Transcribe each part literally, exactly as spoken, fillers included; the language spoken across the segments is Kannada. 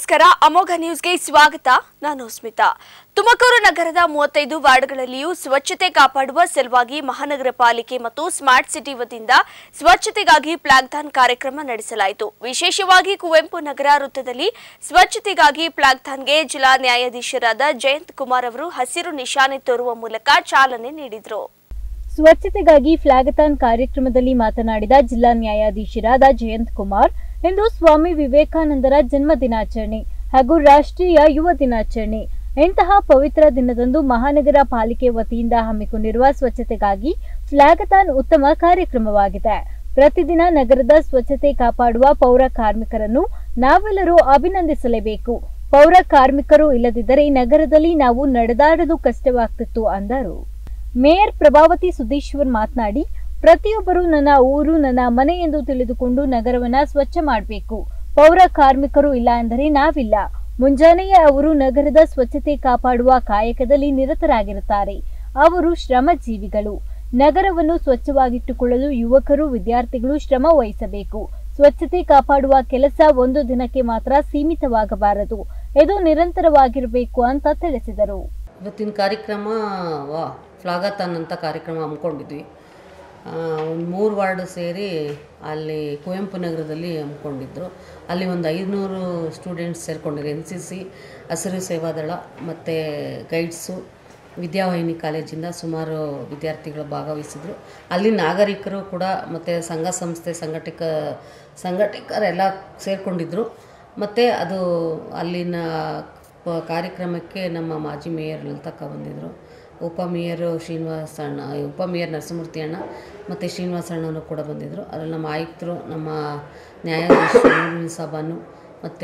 ನಮಸ್ಕಾರ ಅಮೋಘ ನ್ಯೂಸ್ಗೆ ಸ್ವಾಗತ. ನಾನು ಸ್ಮಿತಾ. ತುಮಕೂರು ನಗರದ ಮೂವತ್ತೈದು ವಾರ್ಡ್ಗಳಲ್ಲಿಯೂ ಸ್ವಚ್ಛತೆ ಕಾಪಾಡುವ ಸಲುವಾಗಿ ಮಹಾನಗರ ಪಾಲಿಕೆ ಮತ್ತು ಸ್ಮಾರ್ಟ್ ಸಿಟಿ ವತಿಯಿಂದ ಸ್ವಚ್ಛತೆಗಾಗಿ ಪ್ಲಾಗ್ಥಾನ್ ಕಾರ್ಯಕ್ರಮ ನಡೆಸಲಾಯಿತು. ವಿಶೇಷವಾಗಿ ಕುವೆಂಪು ನಗರ ವೃತ್ತದಲ್ಲಿ ಸ್ವಚ್ಛತೆಗಾಗಿ ಪ್ಲಾಗ್ಥಾನ್ಗೆ ಜಿಲ್ಲಾ ನ್ಯಾಯಾಧೀಶರಾದ ಜಯಂತ್ ಕುಮಾರ್ ಅವರು ಹಸಿರು ನಿಶಾನೆ ತೋರುವ ಮೂಲಕ ಚಾಲನೆ ನೀಡಿದರು. ಸ್ವಚ್ಛತೆಗಾಗಿ ಫ್ಲಾಗಥಾನ್ ಕಾರ್ಯಕ್ರಮದಲ್ಲಿ ಮಾತನಾಡಿದ ಜಿಲ್ಲಾ ನ್ಯಾಯಾಧೀಶರಾದ ಜಯಂತ್ ಕುಮಾರ್, ಇಂದು ಸ್ವಾಮಿ ವಿವೇಕಾನಂದರ ಜನ್ಮ ದಿನಾಚರಣೆ ಹಾಗೂ ರಾಷ್ಟ್ರೀಯ ಯುವ ದಿನಾಚರಣೆ. ಇಂತಹ ಪವಿತ್ರ ದಿನದಂದು ಮಹಾನಗರ ಪಾಲಿಕೆ ವತಿಯಿಂದ ಹಮ್ಮಿಕೊಂಡಿರುವ ಸ್ವಚ್ಛತೆಗಾಗಿ ಫ್ಲಾಗಥಾನ್ ಉತ್ತಮ ಕಾರ್ಯಕ್ರಮವಾಗಿದೆ. ಪ್ರತಿದಿನ ನಗರದ ಸ್ವಚ್ಛತೆ ಕಾಪಾಡುವ ಪೌರ ಕಾರ್ಮಿಕರನ್ನು ನಾವೆಲ್ಲರೂ ಅಭಿನಂದಿಸಲೇಬೇಕು. ಪೌರ ಕಾರ್ಮಿಕರು ಇಲ್ಲದಿದ್ದರೆ ನಗರದಲ್ಲಿ ನಾವು ನಡೆದಾಡಲು ಕಷ್ಟವಾಗ್ತಿತ್ತು ಅಂದರು. ಮೇಯರ್ ಪ್ರಭಾವತಿ ಸುಧೀಶ್ವರ್ ಮಾತನಾಡಿ, ಪ್ರತಿಯೊಬ್ಬರು ನನ್ನ ಊರು ನನ್ನ ಮನೆ ಎಂದು ತಿಳಿದುಕೊಂಡು ನಗರವನ್ನ ಸ್ವಚ್ಛ ಮಾಡಬೇಕು. ಪೌರ ಕಾರ್ಮಿಕರು ಇಲ್ಲ ಅಂದರೆ ನಾವಿಲ್ಲ. ಮುಂಜಾನೆಯೇ ಅವರು ನಗರದ ಸ್ವಚ್ಛತೆ ಕಾಪಾಡುವ ಕಾಯಕದಲ್ಲಿ ನಿರತರಾಗಿರುತ್ತಾರೆ. ಅವರು ಶ್ರಮಜೀವಿಗಳು. ನಗರವನ್ನು ಸ್ವಚ್ಛವಾಗಿಟ್ಟುಕೊಳ್ಳಲು ಯುವಕರು ವಿದ್ಯಾರ್ಥಿಗಳು ಶ್ರಮ ವಹಿಸಬೇಕು. ಸ್ವಚ್ಛತೆ ಕಾಪಾಡುವ ಕೆಲಸ ಒಂದು ದಿನಕ್ಕೆ ಮಾತ್ರ ಸೀಮಿತವಾಗಬಾರದು. ಇದು ನಿರಂತರವಾಗಿರಬೇಕು ಅಂತ ತಿಳಿಸಿದರು. ಇವತ್ತಿನ ಕಾರ್ಯಕ್ರಮ ವಾ ಫ್ಲಾಗಥಾನ್ ಅಂತ ಕಾರ್ಯಕ್ರಮ ಹಮ್ಮಿಕೊಂಡಿದ್ವಿ. ಒಂದು ಮೂರು ವಾರ್ಡು ಸೇರಿ ಅಲ್ಲಿ ಕುವೆಂಪು ನಗರದಲ್ಲಿ ಹಮ್ಮಿಕೊಂಡಿದ್ರು. ಅಲ್ಲಿ ಒಂದು ಐದುನೂರು ಸ್ಟೂಡೆಂಟ್ಸ್ ಸೇರಿಕೊಂಡಿದ್ರು. ಎನ್ ಸಿ ಸಿ, ಹಸಿರು ಸೇವಾದಳ ಮತ್ತು ಗೈಡ್ಸು, ವಿದ್ಯಾವಾಹಿನಿ ಕಾಲೇಜಿಂದ ಸುಮಾರು ವಿದ್ಯಾರ್ಥಿಗಳು ಭಾಗವಹಿಸಿದರು. ಅಲ್ಲಿ ನಾಗರಿಕರು ಕೂಡ ಮತ್ತು ಸಂಘ ಸಂಸ್ಥೆ ಸಂಘಟಕ ಸಂಘಟಕರೆಲ್ಲ ಸೇರಿಕೊಂಡಿದ್ರು. ಮತ್ತು ಅದು ಅಲ್ಲಿನ ಕಾರ್ಯಕ್ರಮಕ್ಕೆ ನಮ್ಮ ಮಾಜಿ ಮೇಯರ್ ಲಲಿತಕ್ಕ ಬಂದಿದ್ದರು. ಉಪ ಮೇಯರು ಶ್ರೀನಿವಾಸ ಅಣ್ಣ, ಉಪ ಮೇಯರ್ ನರಸಿಂಹಮೂರ್ತಿ ಅಣ್ಣ ಮತ್ತು ಶ್ರೀನಿವಾಸ ಅಣ್ಣನೂ ಕೂಡ ಬಂದಿದ್ದರು. ಅದರಲ್ಲಿ ನಮ್ಮ ಆಯುಕ್ತರು, ನಮ್ಮ ನ್ಯಾಯಾಧೀಶರು ಸಾಬಾನು ಮತ್ತು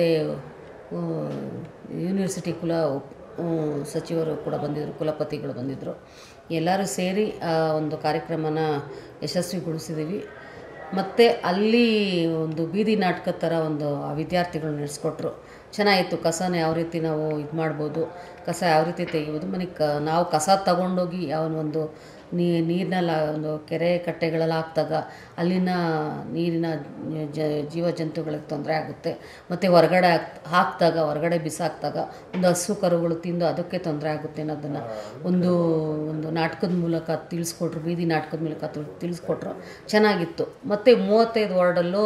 ಯೂನಿವರ್ಸಿಟಿ ಕುಲ ಸಚಿವರು ಕೂಡ ಬಂದಿದ್ದರು, ಕುಲಪತಿಗಳು ಬಂದಿದ್ದರು. ಎಲ್ಲರೂ ಸೇರಿ ಆ ಒಂದು ಕಾರ್ಯಕ್ರಮನ ಯಶಸ್ವಿಗೊಳಿಸಿದ್ದೀವಿ. ಮತ್ತು ಅಲ್ಲಿ ಒಂದು ಬೀದಿ ನಾಟಕ ಥರ ಒಂದು ಆ ವಿದ್ಯಾರ್ಥಿಗಳು ನಡೆಸ್ಕೊಟ್ರು. ಚೆನ್ನಾಗಿತ್ತು. ಕಸನ ಯಾವ ರೀತಿ ನಾವು ಇದು ಮಾಡ್ಬೋದು, ಕಸ ಯಾವ ರೀತಿ ತೆಗಿಬೋದು, ಮನೆಗೆ ಕ ನಾವು ಕಸ ತಗೊಂಡೋಗಿ ಯಾವ ಒಂದು ನೀರಿನಲ್ಲಿ ಒಂದು ಕೆರೆ ಕಟ್ಟೆಗಳಲ್ಲಿ ಹಾಕಿದಾಗ ಅಲ್ಲಿನ ನೀರಿನ ಜೀವ ಜಂತುಗಳಿಗೆ ತೊಂದರೆ ಆಗುತ್ತೆ. ಮತ್ತು ಹೊರಗಡೆ ಹಾಕಿದಾಗ ಹೊರಗಡೆ ಬಿಸಾಕಿದಾಗ ಒಂದು ಹಸು ಕರುಗಳು ತಿಂದು ಅದಕ್ಕೆ ತೊಂದರೆ ಆಗುತ್ತೆ ಅನ್ನೋದನ್ನು ಒಂದು ಒಂದು ನಾಟಕದ ಮೂಲಕ ತಿಳಿಸ್ಕೊಟ್ರು. ಬೀದಿ ನಾಟಕದ ಮೂಲಕ ತಿಳಿಸ್ಕೊಟ್ರು. ಚೆನ್ನಾಗಿತ್ತು. ಮತ್ತು ಮೂವತ್ತೈದು ವಾರ್ಡಲ್ಲೂ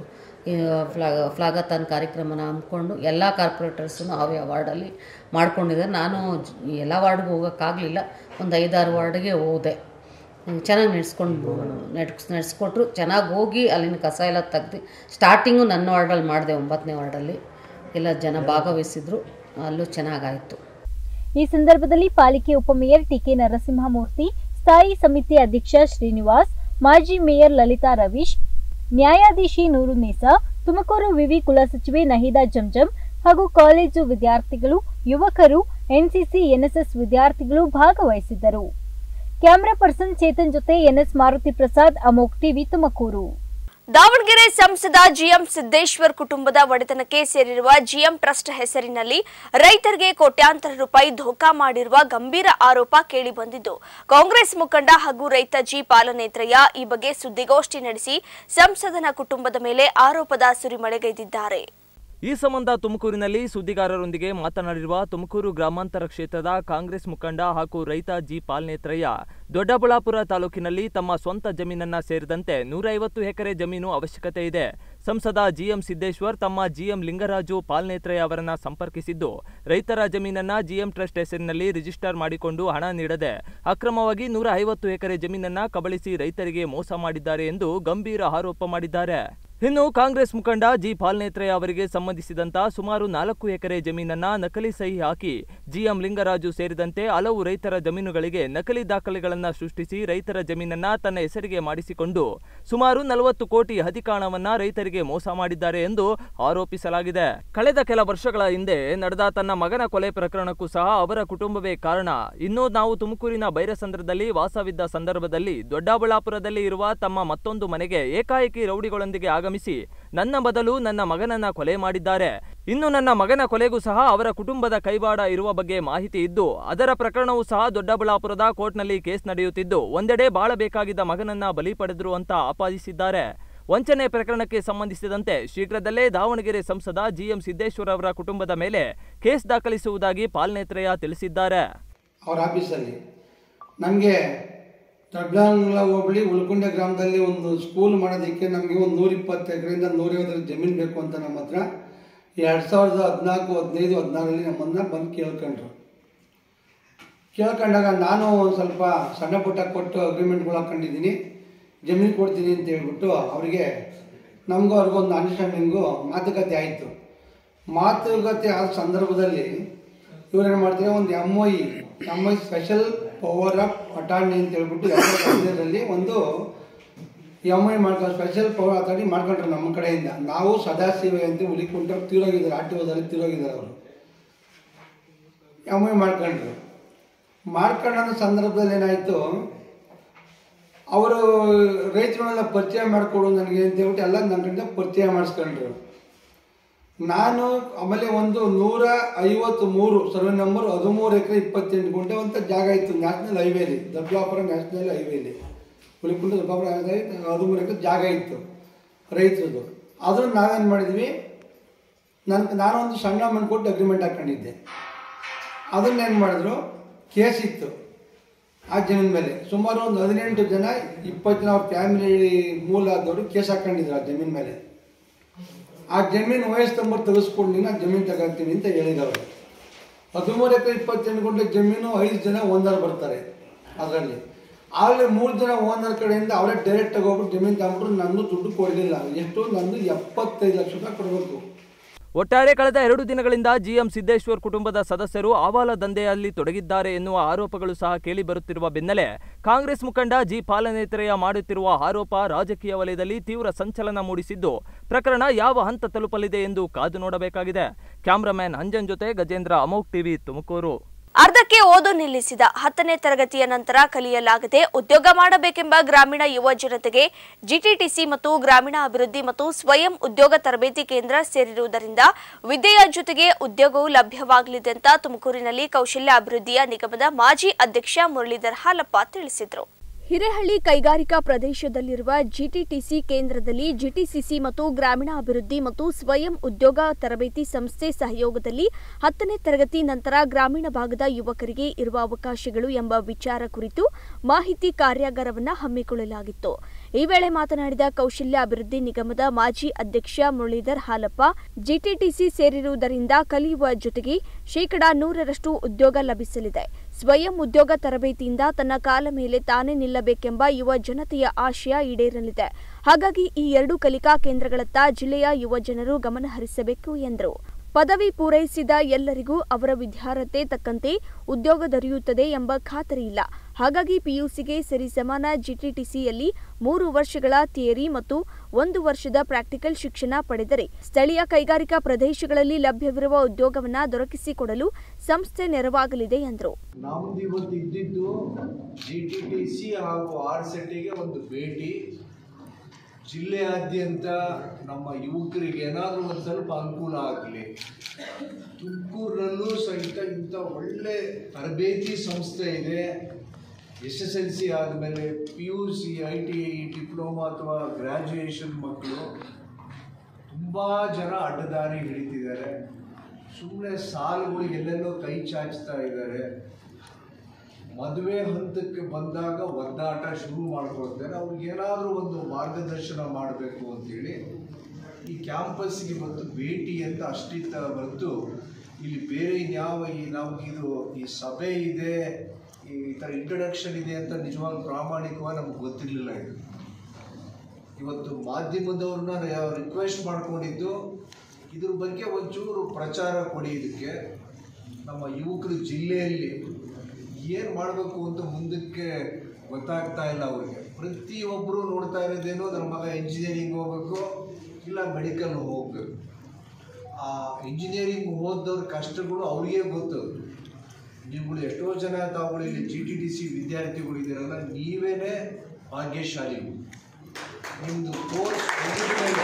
ಫ್ಲಾ ಫ್ಲಾಗಥಾನ್ ಕಾರ್ಯಕ್ರಮನ ಹಮ್ಮಿಕೊಂಡು ಎಲ್ಲ ಕಾರ್ಪೊರೇಟರ್ಸೂ ಅವೇ ವಾರ್ಡಲ್ಲಿ ಮಾಡ್ಕೊಂಡಿದ್ದಾರೆ. ನಾನು ಎಲ್ಲ ವಾರ್ಡ್ಗೆ ಹೋಗೋಕ್ಕಾಗಲಿಲ್ಲ. ಒಂದು ಐದಾರು ವಾರ್ಡ್ಗೆ ಹೋದೆ. ಚೆನ್ನಾಗಿ ನಡೆಸ್ಕೊಂಡು ನಡ್ಸ್ ನಡೆಸ್ಕೊಟ್ರು. ಚೆನ್ನಾಗಿ ಹೋಗಿ ಅಲ್ಲಿನ ಕಸ ಎಲ್ಲ ತೆಗ್ದು ಸ್ಟಾರ್ಟಿಂಗು ನನ್ನ ವಾರ್ಡಲ್ಲಿ ಮಾಡಿದೆ. ಒಂಬತ್ತನೇ ವಾರ್ಡಲ್ಲಿ ಎಲ್ಲ ಜನ ಭಾಗವಹಿಸಿದ್ರು. ಅಲ್ಲೂ ಚೆನ್ನಾಗಾಯಿತು. ಈ ಸಂದರ್ಭದಲ್ಲಿ ಪಾಲಿಕೆ ಉಪಮೇಯರ್ ಟಿ ಕೆ ನರಸಿಂಹಮೂರ್ತಿ, ಸ್ಥಾಯಿ ಸಮಿತಿ ಅಧ್ಯಕ್ಷ ಶ್ರೀನಿವಾಸ್, ಮಾಜಿ ಮೇಯರ್ ಲಲಿತಾ ರವೀಶ್, ನ್ಯಾಯಾಧೀಶಿ ನೂರುನ್ನೀಸಾ, ತುಮಕೂರು ವಿವಿ ಕುಲಸಚಿವೆ ನಹೀದಾ ಜಂಜಂ ಹಾಗೂ ಕಾಲೇಜು ವಿದ್ಯಾರ್ಥಿಗಳು, ಯುವಕರು, ಎನ್ಸಿಸಿ, ಎನ್ಎಸ್ಎಸ್ ವಿದ್ಯಾರ್ಥಿಗಳು ಭಾಗವಹಿಸಿದ್ದರು. ಕ್ಯಾಮೆರಾ ಪರ್ಸನ್ ಚೇತನ್ ಜೊತೆ ಎನ್ಎಸ್ ಮಾರುತಿ ಪ್ರಸಾದ್, ಅಮೋಘ್ ಟಿವಿ, ತುಮಕೂರು. ದಾವಣಗೆರೆ ಸಂಸದ ಜಿಎಂ ಸಿದ್ದೇಶ್ವರ್ ಕುಟುಂಬದ ಒಡೆತನಕ್ಕೆ ಸೇರಿರುವ ಜಿಎಂ ಟ್ರಸ್ಟ್ ಹೆಸರಿನಲ್ಲಿ ರೈತರಿಗೆ ಕೋಟ್ಯಾಂತರ ರೂಪಾಯಿ ಧೋಖಾ ಮಾಡಿರುವ ಗಂಭೀರ ಆರೋಪ ಕೇಳಿಬಂದಿದ್ದು, ಕಾಂಗ್ರೆಸ್ ಮುಖಂಡ ಹಾಗೂ ರೈತ ಜಿ ಪಾಲನೇತ್ರಯ್ಯ ಈ ಬಗ್ಗೆ ಸುದ್ದಿಗೋಷ್ಠಿ ನಡೆಸಿ ಸಂಸದನ ಕುಟುಂಬದ ಮೇಲೆ ಆರೋಪದ ಸುರಿಮಳೆಗೈದಿದ್ದಾರೆ. ಈ ಸಂಬಂಧ ತುಮಕೂರಿನಲ್ಲಿ ಸುದ್ದಿಗಾರರೊಂದಿಗೆ ಮಾತನಾಡಿರುವ ತುಮಕೂರು ಗ್ರಾಮಾಂತರ ಕ್ಷೇತ್ರದ ಕಾಂಗ್ರೆಸ್ ಮುಖಂಡ ಹಾಗೂ ರೈತ ಜಿ ಪಾಲನೇತ್ರಯ್ಯ, ದೊಡ್ಡಬಳ್ಳಾಪುರ ತಾಲೂಕಿನಲ್ಲಿ ತಮ್ಮ ಸ್ವಂತ ಜಮೀನನ್ನ ಸೇರಿದಂತೆ ನೂರ ಐವತ್ತು ಎಕರೆ ಜಮೀನು ಅವಶ್ಯಕತೆ ಇದೆ. ಸಂಸದ ಜಿಎಂ ಸಿದ್ದೇಶ್ವರ್ ತಮ್ಮ ಜಿಎಂ ಲಿಂಗರಾಜು ಪಾಲನೇತ್ರಯ್ಯ ಅವರನ್ನ ಸಂಪರ್ಕಿಸಿದ್ದು, ರೈತರ ಜಮೀನನ್ನ ಜಿಎಂ ಟ್ರಸ್ಟ್ ಹೆಸರಿನಲ್ಲಿ ರಿಜಿಸ್ಟರ್ ಮಾಡಿಕೊಂಡು ಹಣ ನೀಡದೆ ಅಕ್ರಮವಾಗಿ ನೂರ ಐವತ್ತು ಎಕರೆ ಜಮೀನನ್ನ ಕಬಳಿಸಿ ರೈತರಿಗೆ ಮೋಸ ಮಾಡಿದ್ದಾರೆ ಎಂದು ಗಂಭೀರ ಆರೋಪ ಮಾಡಿದ್ದಾರೆ. ಇನ್ನು ಕಾಂಗ್ರೆಸ್ ಮುಖಂಡ ಜಿ ಪಾಲನೇತ್ರಯ್ಯ ಅವರಿಗೆ ಸಂಬಂಧಿಸಿದಂತ ಸುಮಾರು ನಾಲ್ಕು ಎಕರೆ ಜಮೀನನ್ನ ನಕಲಿ ಸಹಿ ಹಾಕಿ ಜಿಎಂ ಲಿಂಗರಾಜು ಸೇರಿದಂತೆ ಹಲವು ರೈತರ ಜಮೀನುಗಳಿಗೆ ನಕಲಿ ದಾಖಲೆಗಳನ್ನ ಸೃಷ್ಟಿಸಿ ರೈತರ ಜಮೀನನ್ನ ತನ್ನ ಹೆಸರಿಗೆ ಮಾಡಿಸಿಕೊಂಡು ಸುಮಾರು ನಲವತ್ತು ಕೋಟಿ ಅಧಿಕ ಹಣವನ್ನ ರೈತರಿಗೆ ಮೋಸ ಮಾಡಿದ್ದಾರೆ ಎಂದು ಆರೋಪಿಸಲಾಗಿದೆ. ಕಳೆದ ಕೆಲ ವರ್ಷಗಳ ಹಿಂದೆ ನಡೆದ ತನ್ನ ಮಗನ ಕೊಲೆ ಪ್ರಕರಣಕ್ಕೂ ಸಹ ಅವರ ಕುಟುಂಬವೇ ಕಾರಣ. ಇನ್ನು ನಾವು ತುಮಕೂರಿನ ಬೈರಸಂದ್ರದಲ್ಲಿ ವಾಸವಿದ್ದ ಸಂದರ್ಭದಲ್ಲಿ ದೊಡ್ಡಬಳ್ಳಾಪುರದಲ್ಲಿ ಇರುವ ತಮ್ಮ ಮತ್ತೊಂದು ಮನೆಗೆ ಏಕಾಏಕಿ ರೌಡಿಗಳೊಂದಿಗೆ ಆಗಮಿಸಿ ನನ್ನ ಬದಲು ನನ್ನ ಮಗನನ್ನ ಕೊಲೆ ಮಾಡಿದ್ದಾರೆ. ಇನ್ನು ನನ್ನ ಮಗನ ಕೊಲೆಗೂ ಸಹ ಅವರ ಕುಟುಂಬದ ಕೈವಾಡ ಇರುವ ಬಗ್ಗೆ ಮಾಹಿತಿ ಇದ್ದು, ಅದರ ಪ್ರಕರಣವೂ ಸಹ ದೊಡ್ಡಬಳ್ಳಾಪುರದ ಕೋರ್ಟ್ನಲ್ಲಿ ಕೇಸ್ ನಡೆಯುತ್ತಿದ್ದು, ಒಂದೆಡೆ ಬಾಳಬೇಕಾಗಿದ್ದ ಮಗನನ್ನ ಬಲಿ ಪಡೆದ್ರು ಅಂತ ಆಪಾದಿಸಿದ್ದಾರೆ. ವಂಚನೆ ಪ್ರಕರಣಕ್ಕೆ ಸಂಬಂಧಿಸಿದಂತೆ ಶೀಘ್ರದಲ್ಲೇ ದಾವಣಗೆರೆ ಸಂಸದ ಜಿಎಂ ಸಿದ್ದೇಶ್ವರ್ ಅವರ ಕುಟುಂಬದ ಮೇಲೆ ಕೇಸ್ ದಾಖಲಿಸುವುದಾಗಿ ಪಾಲ್ನೇತ್ರಯ್ಯ ತಿಳಿಸಿದ್ದಾರೆ. ಅವರ ಆಫೀಸಲ್ಲಿ ನಮಗೆ ದೊಡ್ಡಬಳ್ಳಾಪುರ ಹೋಬಳಿ ಉಳ್ಕೊಂಡೆ ಗ್ರಾಮದಲ್ಲಿ ಒಂದು ಸ್ಕೂಲ್ ಮಾಡೋದಕ್ಕೆ ನಮಗೆ ಒಂದು ನೂರ ಇಪ್ಪತ್ತು ಎಕರೆಯಿಂದ ನೂರೈವತ್ತರ ಜಮೀನು ಬೇಕು ಅಂತ ನಮ್ಮ ಹತ್ರ ಎರಡು ಸಾವಿರದ ಹದಿನಾಲ್ಕು ಹದಿನೈದು ಹದಿನಾರರಲ್ಲಿ ನಮ್ಮನ್ನು ಬಂದು ಕೇಳ್ಕೊಂಡ್ರು. ಕೇಳ್ಕೊಂಡಾಗ ನಾನು ಒಂದು ಸ್ವಲ್ಪ ಸಣ್ಣ ಪುಟ್ಟ ಕೊಟ್ಟು ಅಗ್ರಿಮೆಂಟ್ಗಳು ಹಾಕ್ಕೊಂಡಿದ್ದೀನಿ, ಜಮೀನು ಕೊಡ್ತೀನಿ ಅಂತ ಹೇಳ್ಬಿಟ್ಟು ಅವರಿಗೆ ನಮಗೂ ಅವ್ರಿಗೊಂದು ಅಂಡರ್ಸ್ಟ್ಯಾಂಡಿಂಗು ಮಾತುಕತೆ ಆಯಿತು. ಮಾತುಕತೆ ಆದ ಸಂದರ್ಭದಲ್ಲಿ ಇವರೇನು ಮಾಡ್ತಾರೆ, ಒಂದು M O E M I special power of attorney ಅಂತ ಹೇಳ್ಬಿಟ್ಟು ಎರಡು ಸಾವಿರದಲ್ಲಿ ಒಂದು ಎಮ್ ಐ ಮಾಡ್ಕೊಂಡು ಸ್ಪೆಷಲ್ ಪವರ್ ಅಥಾರಿಟಿ ಮಾಡ್ಕೊಂಡ್ರು ನಮ್ಮ ಕಡೆಯಿಂದ. ನಾವು ಸದಾಶಿವ ಅಂತ ಹುಲಿಕುಂಟ ತೀರೋಗಿದ್ದಾರೆ, ಆರ್ ಟಿ ಓದಲ್ಲಿ ತೀರೋಗಿದ್ದಾರೆ. ಅವರು ಎಮ್ ಐ ಮಾಡ್ಕೊಂಡ್ರು. ಮಾಡ್ಕೊಂಡ ಸಂದರ್ಭದಲ್ಲಿ ಏನಾಯಿತು, ಅವರು ರೈತರನ್ನೆಲ್ಲ ಪರಿಚಯ ಮಾಡಿಕೊಡು ನನಗೆ ಅಂತ ಹೇಳ್ಬಿಟ್ಟು ಎಲ್ಲ ನನ್ನ ಕಡೆ ಪರಿಚಯ ಮಾಡಿಸ್ಕೊಂಡ್ರು. ನಾನು ಆಮೇಲೆ ಒಂದು ನೂರ ಐವತ್ತು ಮೂರು ಸರ್ವೆ ನಂಬರ್ ಹದಿಮೂರು ಎಕರೆ ಇಪ್ಪತ್ತೆಂಟು ಗುಂಟೆ ಅಂತ ಜಾಗ ಇತ್ತು ನ್ಯಾಷನಲ್ ಹೈವೇಲಿ, ದೊಡ್ಡಬಳ್ಳಾಪುರ ನ್ಯಾಷನಲ್ ಹೈವೇಲಿ ಹುಲಿಕುಂಟ ದೊಡ್ಡಬಳ್ಳಾಪುರ ಹದಿಮೂರು ಎಕರೆ ಜಾಗ ಇತ್ತು ರೈತರದು. ಅದನ್ನು ನಾವೇನು ಮಾಡಿದ್ವಿ, ನನ್ನ ನಾನೊಂದು ಸಣ್ಣ ಅಮೌಂಟ್ ಕೊಟ್ಟು ಅಗ್ರಿಮೆಂಟ್ ಹಾಕ್ಕೊಂಡಿದ್ದೆ. ಅದನ್ನೇನು ಮಾಡಿದ್ರು, ಕೇಸ್ ಇತ್ತು ಆ ಜಮೀನ್ ಮೇಲೆ. ಸುಮಾರು ಒಂದು ಹದಿನೆಂಟು ಜನ ಇಪ್ಪತ್ತು ಜನ ಅವ್ರ ಫ್ಯಾಮಿಲಿ ಮೂಲ ಆದವರು ಕೇಸ್ ಹಾಕ್ಕೊಂಡಿದ್ರು ಆ ಜಮೀನ್ ಮೇಲೆ. ಆ ಜಮೀನು ವಯಸ್ಸು ತಂಬರ್ ತೆಗೆಸ್ಕೊಂಡು ನೀನು ಆ ಜಮೀನು ತಗೋತೀನಿ ಅಂತ ಹೇಳಿದವರು. ಹದಿಮೂರು ಎಕರೆ ಇಪ್ಪತ್ತೆಂಟು ಗುಂಟೆ ಜಮೀನು ಐದು ಜನ ಓನರ್ ಬರ್ತಾರೆ ಅದರಲ್ಲಿ. ಆಗಲೇ ಮೂರು ಜನ ಓನರ್ ಕಡೆಯಿಂದ ಅವರೇ ಡೈರೆಕ್ಟಾಗಿ ಹೋಗ್ಬಿಟ್ಟು ಜಮೀನು ತಗೊಂಡ್ರು. ನಂದು ದುಡ್ಡು ಕೊಡಲಿಲ್ಲ. ಎಷ್ಟು, ನಂದು ಎಪ್ಪತ್ತೈದು ಲಕ್ಷ ರೂಪಾಯಿ ಕೊಡಬೇಕು. ಒಟ್ಟಾರೆ ಕಳೆದ ಎರಡು ದಿನಗಳಿಂದ ಜಿಎಂ ಸಿದ್ದೇಶ್ವರ್ ಕುಟುಂಬದ ಸದಸ್ಯರು ಆವಾಲ ದಂಧೆಯಲ್ಲಿ ತೊಡಗಿದ್ದಾರೆ ಎನ್ನುವ ಆರೋಪಗಳು ಸಹ ಕೇಳಿ ಬರುತ್ತಿರುವ ಬೆನ್ನಲ್ಲೇ ಕಾಂಗ್ರೆಸ್ ಮುಖಂಡ ಜಿ ಪಾಲನೇತ್ರಯ್ಯ ಮಾಡುತ್ತಿರುವ ಆರೋಪ ರಾಜಕೀಯ ವಲಯದಲ್ಲಿ ತೀವ್ರ ಸಂಚಲನ ಮೂಡಿಸಿದ್ದು, ಪ್ರಕರಣ ಯಾವ ಹಂತ ತಲುಪಲಿದೆ ಎಂದು ಕಾದು ನೋಡಬೇಕಾಗಿದೆ. ಕ್ಯಾಮರಾಮ್ಯಾನ್ ಅಂಜನ್ ಜೊತೆ ಗಜೇಂದ್ರ, ಅಮೋಕ್ ಟಿವಿ, ತುಮಕೂರು. ಅರ್ಧಕ್ಕೆ ಓದು ನಿಲ್ಲಿಸಿದ ಹತ್ತನೇ ತರಗತಿಯ ನಂತರ ಕಲಿಯಲಾಗದೆ ಉದ್ಯೋಗ ಮಾಡಬೇಕೆಂಬ ಗ್ರಾಮೀಣ ಯುವ ಜನತೆಗೆ ಜಿಟಿಟಿಸಿ ಮತ್ತು ಗ್ರಾಮೀಣ ಅಭಿವೃದ್ಧಿ ಮತ್ತು ಸ್ವಯಂ ಉದ್ಯೋಗ ತರಬೇತಿ ಕೇಂದ್ರ ಸೇರಿರುವುದರಿಂದ ವಿದ್ಯೆಯ ಜೊತೆಗೆ ಉದ್ಯೋಗವೂ ಲಭ್ಯವಾಗಲಿದೆ ಅಂತ ತುಮಕೂರಿನಲ್ಲಿ ಕೌಶಲ್ಯ ಅಭಿವೃದ್ಧಿಯ ನಿಗಮದ ಮಾಜಿ ಅಧ್ಯಕ್ಷ ಮುರಳೀಧರ್ ಹಾಲಪ್ಪ ತಿಳಿಸಿದರು. ಹಿರೇಹಳ್ಳಿ ಕೈಗಾರಿಕಾ ಪ್ರದೇಶದಲ್ಲಿರುವ ಜಿಟಿಟಿಸಿ ಕೇಂದ್ರದಲ್ಲಿ ಜಿಟಿಸಿಸಿ ಮತ್ತು ಗ್ರಾಮೀಣ ಅಭಿವೃದ್ಧಿ ಮತ್ತು ಸ್ವಯಂ ಉದ್ಯೋಗ ತರಬೇತಿ ಸಂಸ್ಥೆ ಸಹಯೋಗದಲ್ಲಿ ಹತ್ತನೇ ತರಗತಿ ನಂತರ ಗ್ರಾಮೀಣ ಭಾಗದ ಯುವಕರಿಗೆ ಇರುವ ಅವಕಾಶಗಳು ಎಂಬ ವಿಚಾರ ಕುರಿತು ಮಾಹಿತಿ ಕಾರ್ಯಾಗಾರವನ್ನು ಹಮ್ಮಿಕೊಳ್ಳಲಾಗಿತ್ತು. ಈ ವೇಳೆ ಮಾತನಾಡಿದ ಕೌಶಲ್ಯ ಅಭಿವೃದ್ಧಿ ನಿಗಮದ ಮಾಜಿ ಅಧ್ಯಕ್ಷ ಮುರಳೀಧರ್ ಹಾಲಪ್ಪ, ಜಿಟಿಟಿಸಿ ಸೇರಿರುವುದರಿಂದ ಕಲಿಯುವ ಜೊತೆಗೆ ಶೇಕಡಾ ನೂರರಷ್ಟು ಉದ್ಯೋಗ ಲಭಿಸಲಿದೆ. ಸ್ವಯಂ ಉದ್ಯೋಗ ತರಬೇತಿಯಿಂದ ತನ್ನ ಕಾಲ ಮೇಲೆ ತಾನೇ ನಿಲ್ಲಬೇಕೆಂಬ ಯುವ ಜನತೆಯ ಆಶಯ ಈಡೇರಲಿದೆ. ಹಾಗಾಗಿ ಈ ಎರಡು ಕಲಿಕಾ ಕೇಂದ್ರಗಳತ್ತ ಜಿಲ್ಲೆಯ ಯುವ ಜನರು ಗಮನ ಹರಿಸಬೇಕು ಎಂದರು. ಪದವಿ ಪೂರೈಸಿದ ಎಲ್ಲರಿಗೂ ಅವರ ವಿದ್ಯಾರ್ಹತೆ ತಕ್ಕಂತೆ ಉದ್ಯೋಗ ದೊರೆಯುತ್ತದೆ ಎಂಬ ಖಾತರಿ ಇಲ್ಲ. ಹಾಗಾಗಿ ಪಿಯುಸಿಗೆ ಸರಿಸಮಾನ ಜಿಟಿಟಿಸಿಯಲ್ಲಿ ಮೂರು ವರ್ಷಗಳ ಥಿಯರಿ ಮತ್ತು ಒಂದು ವರ್ಷದ ಪ್ರಾಕ್ಟಿಕಲ್ ಶಿಕ್ಷಣ ಪಡೆದರೆ ಸ್ಥಳೀಯ ಕೈಗಾರಿಕಾ ಪ್ರದೇಶಗಳಲ್ಲಿ ಲಭ್ಯವಿರುವ ಉದ್ಯೋಗವನ್ನು ದೊರಕಿಸಿಕೊಡಲು ಸಂಸ್ಥೆ ನೆರವಾಗಲಿದೆ ಎಂದರು. ನಮ್ದು ಇವತ್ತು ಇದ್ದಿದ್ದು ಜಿಟಿಟಿಸಿ ಹಾಗೂ ಆರ್ಸೆಟಿಗೆ ಒಂದು ಭೇಟಿ. ಜಿಲ್ಲೆಯಾದ್ಯಂತ ನಮ್ಮ ಯುವಕರಿಗೆ ಏನಾದರೂ ಒಂದು ಸ್ವಲ್ಪ ಅನುಕೂಲ ಆಗಲಿ. ತುಮಕೂರಲ್ಲೂ ಸಹಿತ ಇಂಥ ಒಳ್ಳೆ ತರಬೇತಿ ಸಂಸ್ಥೆ ಇದೆ. ಎಸ್ ಎಸ್ ಎಲ್ ಸಿ ಆದಮೇಲೆ P U C, I T I, diploma ಅಥವಾ ಗ್ರ್ಯಾಜುಯೇಷನ್ ಮಕ್ಕಳು ತುಂಬ ಜನ ಅಡ್ಡದಾರಿ ಹಿಡಿತಿದ್ದಾರೆ. ಸುಮ್ಮನೆ ಸಾಲುಗಳು ಎಲ್ಲೆಲ್ಲೋ ಕೈ ಚಾಚ್ತಾ ಇದ್ದಾರೆ. ಮದುವೆ ಹಂತಕ್ಕೆ ಬಂದಾಗ ಒದ್ದಾಟ ಶುರು ಮಾಡ್ಕೊಳ್ತಾರೆ. ಅವ್ರಿಗೇನಾದರೂ ಒಂದು ಮಾರ್ಗದರ್ಶನ ಮಾಡಬೇಕು ಅಂತೇಳಿ ಈ ಕ್ಯಾಂಪಸ್ಗೆ ಬಂದು ಭೇಟಿ ಅಂತ ಅಷ್ಟಿತ್ತ ಬಂತು. ಇಲ್ಲಿ ಬೇರೆ ಇನ್ಯಾವ ಈ ನಮಗಿದು ಈ ಸಭೆ ಇದೆ, ಈ ಥರ ಇಂಟ್ರಡಕ್ಷನ್ ಇದೆ ಅಂತ ನಿಜವಾಗ್ಲೂ ಪ್ರಾಮಾಣಿಕವಾಗಿ ನಮ್ಗೆ ಗೊತ್ತಿರಲಿಲ್ಲ. ಇದು ಇವತ್ತು ಮಾಧ್ಯಮದವ್ರನ್ನ ರಿಕ್ವೆಸ್ಟ್ ಮಾಡ್ಕೊಂಡಿದ್ದು ಇದ್ರ ಬಗ್ಗೆ ಒಂಚೂರು ಪ್ರಚಾರ ಕೊಡಿ. ಇದಕ್ಕೆ ನಮ್ಮ ಯುವಕರು ಜಿಲ್ಲೆಯಲ್ಲಿ ಏನು ಮಾಡಬೇಕು ಅಂತ ಮುಂದಕ್ಕೆ ಗೊತ್ತಾಗ್ತಾ ಇಲ್ಲ ಅವ್ರಿಗೆ. ಪ್ರತಿಯೊಬ್ಬರು ನೋಡ್ತಾ ಇರೋದೇನೋ ನನ್ನ ಮಗ ಇಂಜಿನಿಯರಿಂಗ್ ಹೋಗಬೇಕು, ಇಲ್ಲ ಮೆಡಿಕಲ್ ಹೋಗಬೇಕು. ಆ ಇಂಜಿನಿಯರಿಂಗ್ ಓದೋದ್ರ ಕಷ್ಟಗಳು ಅವ್ರಿಗೆ ಗೊತ್ತು. ನೀವುಗಳು ಎಷ್ಟೋ ಜನ ತಾವುಗಳು ಇಲ್ಲಿ ಜಿ ಟಿ ಟಿ ಸಿ ವಿದ್ಯಾರ್ಥಿಗಳಿದ್ದೀರಲ್ಲ, ನೀವೇ ಭಾಗ್ಯಶಾಲಿ. ನಿಮ್ಮದು ಕೋರ್ಸ್ ಮುಗಿದ ಮೇಲೆ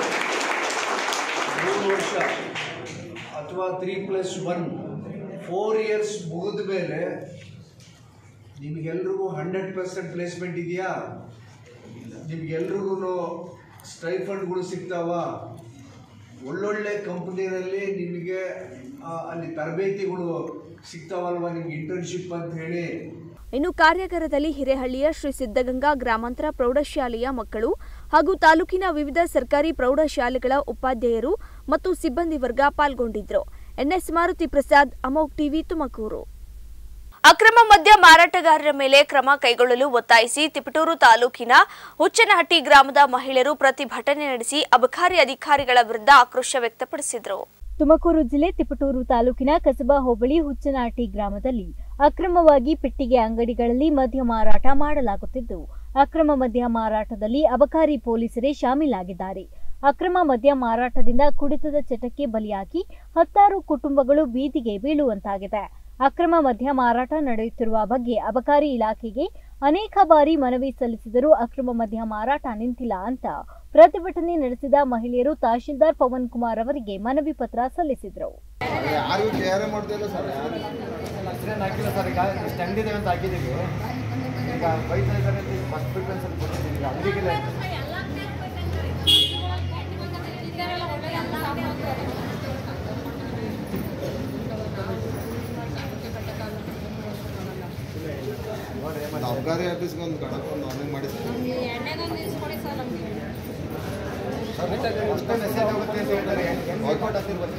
ಮೂರು ವರ್ಷ ಅಥವಾ three plus one four years ಮುಗಿದ ಮೇಲೆ ನಿಮಗೆಲ್ರಿಗೂ ಹಂಡ್ರೆಡ್ ಪರ್ಸೆಂಟ್ ಪ್ಲೇಸ್ಮೆಂಟ್ ಇದೆಯಾ? ನಿಮಗೆಲ್ರಿಗೂ ಸ್ಟೈಫಂಡ್ಗಳು ಸಿಗ್ತಾವ, ಒಳ್ಳೊಳ್ಳೆ ಕಂಪ್ನಿಯಲ್ಲಿ ನಿಮಗೆ ಅಲ್ಲಿ ತರಬೇತಿಗಳು ಸಿಗ್ತಾವಲ್ವ, ನಿಮ್ಗೆ ಇಂಟರ್ನ್ಶಿಪ್ ಅಂತ ಹೇಳಿ. ಇನ್ನು ಕಾರ್ಯಾಗಾರದಲ್ಲಿ ಹಿರೇಹಳ್ಳಿಯ ಶ್ರೀ ಸಿದ್ಧಗಂಗಾ ಗ್ರಾಮಾಂತರ ಪ್ರೌಢಶಾಲೆಯ ಮಕ್ಕಳು ಹಾಗೂ ತಾಲೂಕಿನ ವಿವಿಧ ಸರ್ಕಾರಿ ಪ್ರೌಢಶಾಲೆಗಳ ಉಪಾಧ್ಯಾಯರು ಮತ್ತು ಸಿಬ್ಬಂದಿ ವರ್ಗ ಪಾಲ್ಗೊಂಡಿದ್ದರು. ಎನ್ಎಸ್ ಮಾರುತಿ ಪ್ರಸಾದ್, ಅಮೋಕ್ ಟಿವಿ, ತುಮಕೂರು. ಅಕ್ರಮ ಮದ್ಯ ಮಾರಾಟಗಾರರ ಮೇಲೆ ಕ್ರಮ ಕೈಗೊಳ್ಳಲು ಒತ್ತಾಯಿಸಿ ತಿಪಟೂರು ತಾಲೂಕಿನ ಹುಚ್ಚನಹಟ್ಟಿ ಗ್ರಾಮದ ಮಹಿಳೆಯರು ಪ್ರತಿಭಟನೆ ನಡೆಸಿ ಅಬಕಾರಿ ಅಧಿಕಾರಿಗಳ ವಿರುದ್ಧ ಆಕ್ರೋಶ ವ್ಯಕ್ತಪಡಿಸಿದರು. ತುಮಕೂರು ಜಿಲ್ಲೆ ತಿಪಟೂರು ತಾಲೂಕಿನ ಕಸಬಾ ಹೋಬಳಿ ಹುಚ್ಚನಹಟ್ಟಿ ಗ್ರಾಮದಲ್ಲಿ ಅಕ್ರಮವಾಗಿ ಪೆಟ್ಟಿಗೆ ಅಂಗಡಿಗಳಲ್ಲಿ ಮದ್ಯ ಮಾರಾಟ ಮಾಡಲಾಗುತ್ತಿದ್ದು, ಅಕ್ರಮ ಮದ್ಯ ಮಾರಾಟದಲ್ಲಿ ಅಬಕಾರಿ ಪೊಲೀಸರೇ ಶಾಮೀಲಾಗಿದ್ದಾರೆ. ಅಕ್ರಮ ಮದ್ಯ ಮಾರಾಟದಿಂದ ಕುಡಿತದ ಚಟಕ್ಕೆ ಬಲಿಯಾಗಿ ಹತ್ತಾರು ಕುಟುಂಬಗಳು ಬೀದಿಗೆ ಬೀಳುವಂತಾಗಿದೆ. ಅಕ್ರಮ ಮದ್ಯ ಮಾರಾಟ ನಡೆಯುತ್ತಿರುವ ಬಗ್ಗೆ ಅಬಕಾರಿ ಇಲಾಖೆಗೆ ಅನೇಕ ಬಾರಿ ಮನವಿ ಸಲ್ಲಿಸಿದರೂ ಅಕ್ರಮ ಮದ್ಯ ಮಾರಾಟ ನಿಂತಿಲ್ಲ ಅಂತ ಪ್ರತಿಭಟನೆ ನಡೆಸಿದ ಮಹಿಳೆಯರು ತಹಶೀಲ್ದಾರ್ ಪವನ್ ಕುಮಾರ್ ಅವರಿಗೆ ಮನವಿ ಪತ್ರ ಸಲ್ಲಿಸಿದರು. ಅಬಕಾರಿ ಆಫೀಸ್ಗೆ ಒಂದು ಗಣಕ ಒಂದು ಆನ್ಲೈನ್ ಮಾಡಿಸ್ತೀವಿ. ಅಷ್ಟೇ ಮೆಸೇಜ್ ಹೋಗುತ್ತೆ ಅಂತ ಹೇಳ್ತಾರೆ. ಬಾಯ್ಕಾಟ್ ಆಗ್ತಿರ್ಬೋದು.